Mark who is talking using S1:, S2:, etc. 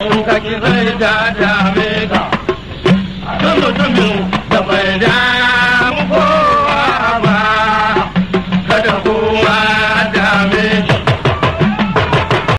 S1: ka ki zai da dame ka don mutumin da bai damu kowa ba kada kowa